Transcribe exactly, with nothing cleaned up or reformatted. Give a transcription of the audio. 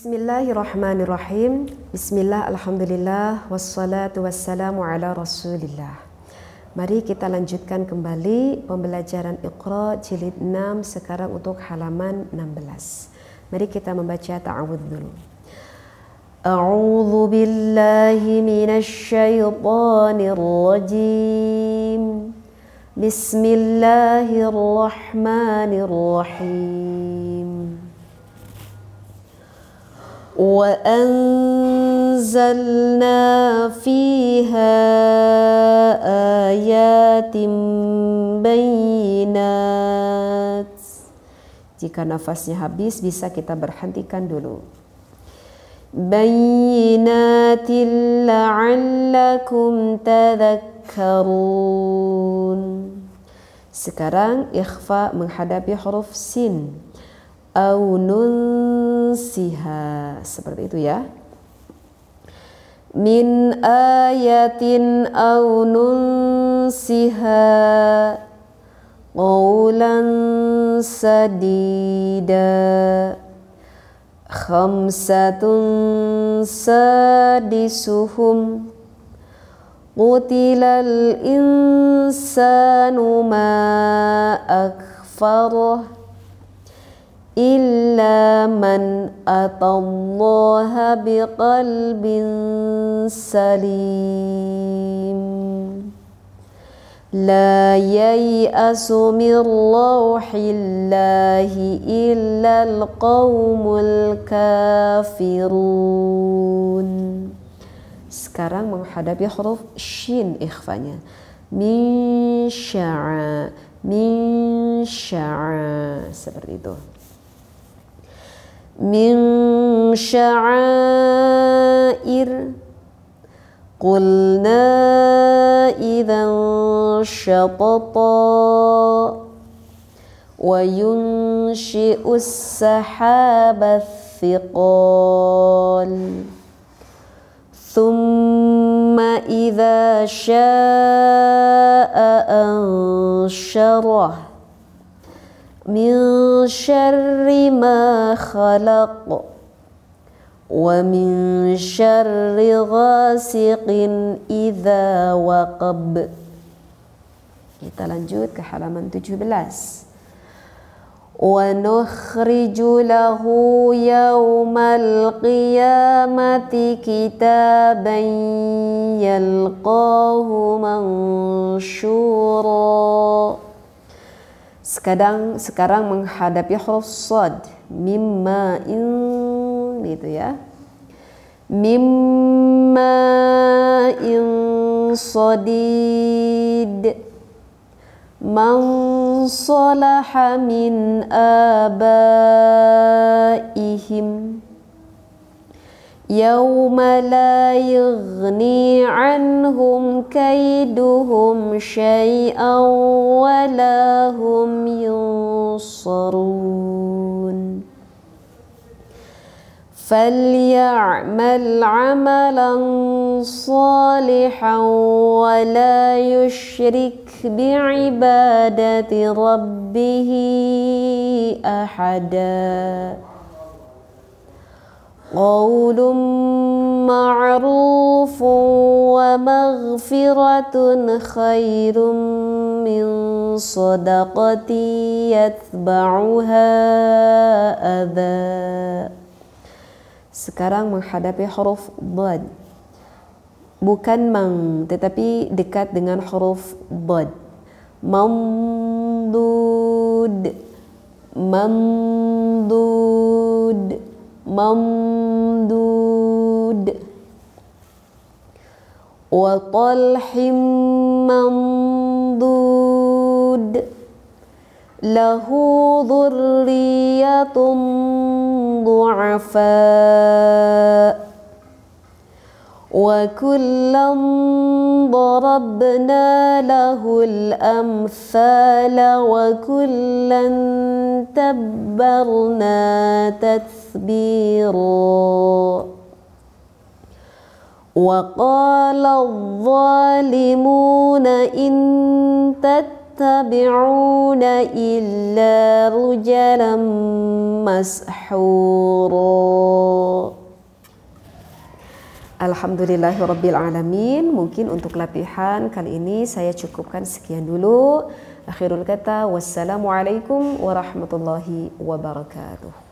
Bismillahirrahmanirrahim. Bismillah, alhamdulillah, wassalatu wassalamu ala rasulillah. Mari kita lanjutkan kembali pembelajaran Iqra jilid enam, sekarang untuk halaman enam belas. Mari kita membaca ta'awudz dulu. A'udzu billahi minasy syaithanir rajim. Bismillahirrahmanirrahim. وَأَنزَلْنَا فِيهَا آيَاتٍ بَيِّنَاتٍ. Jika nafasnya habis bisa kita berhentikan dulu. بَيِّنَاتٍ لَعَلَّكُمْ تَذَكَّرُونَ. Sekarang ikhfa menghadapi huruf sin. Au nunsiha, seperti itu ya. Min ayatin au nunsiha qawlan sadida khamsatun sadisuhum qutilal insanu ma akfarah illa man atallaha biqalbin salim la yai'asu min rawhillahi illa alqawmul kafirun. Sekarang menghadapi huruf shin ikhfanya. Min sya'a, min sya'a, seperti itu. Min sya'air qulna idzan syatata wa yunshi'us sahaba thiqal thumma idza sya'a ansyarah min syarri ma khalaq wa min syarri ghasiqin idza waqab. Kita lanjut ke halaman tujuh belas. Wa nukhriju lahu yawmal qiyamati kitaban yalqahu mansyura. Sekarang sekarang menghadapi huruf shad, mimma in, gitu ya. Mimma in sadid man salaha min abaihim yawma la yughni anhum kaiduhum syai'an wa la hum yunsarun. فَلْيَعْمَلْ عَمَلًا صَالِحًا وَلَا يُشْرِكْ بِعِبَادَةِ رَبِّهِ أَحَدًا. قَوْلٌ مَعْرُوفٌ وَمَغْفِرَةٌ خَيْرٌ مِّن صَدَقَةٍ يَتْبَعُهَا أَذًى. Sekarang menghadapi huruf dad, bukan mang tetapi dekat dengan huruf dad. Mamdud, mamdud, mamdud. Wa talhim mamdud lahu dhurriyyatun du'afa wa kullam darabna lahul amthala wa kullan tabbarna tathbira. Wa qala adh-dhalimuna in tattabi'una illa rujalan mashura. Alhamdulillahirabbil alamin. Mungkin untuk latihan kali ini saya cukupkan sekian dulu. Akhirul kata, wassalamualaikum warahmatullahi wabarakatuh.